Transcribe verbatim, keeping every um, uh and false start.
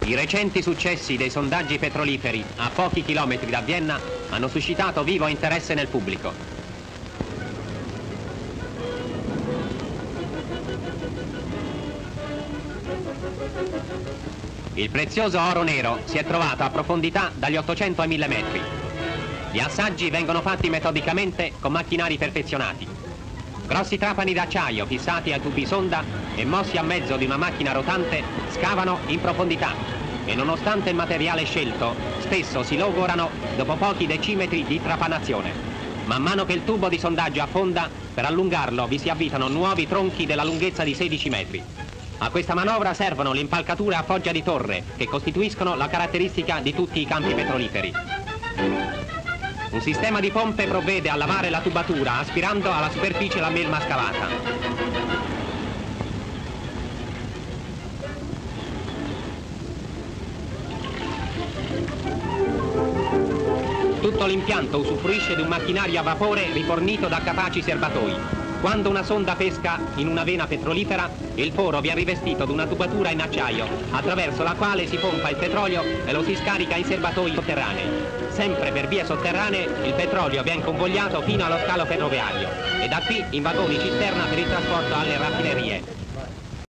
I recenti successi dei sondaggi petroliferi a pochi chilometri da Vienna hanno suscitato vivo interesse nel pubblico. Il prezioso oro nero si è trovato a profondità dagli ottocento ai mille metri. Gli assaggi vengono fatti metodicamente con macchinari perfezionati. Grossi trapani d'acciaio fissati ai tubi sonda e mossi a mezzo di una macchina rotante scavano in profondità e nonostante il materiale scelto spesso si logorano dopo pochi decimetri di trapanazione. Man mano che il tubo di sondaggio affonda, per allungarlo vi si avvitano nuovi tronchi della lunghezza di sedici metri. A questa manovra servono le impalcature a foggia di torre che costituiscono la caratteristica di tutti i campi petroliferi. Un sistema di pompe provvede a lavare la tubatura aspirando alla superficie la melma scavata. Tutto l'impianto usufruisce di un macchinario a vapore rifornito da capaci serbatoi. Quando una sonda pesca in una vena petrolifera, il foro viene rivestito di una tubatura in acciaio, attraverso la quale si pompa il petrolio e lo si scarica in serbatoi sotterranei. Sempre per vie sotterranee il petrolio viene convogliato fino allo scalo ferroviario e da qui in vagoni cisterna per il trasporto alle raffinerie.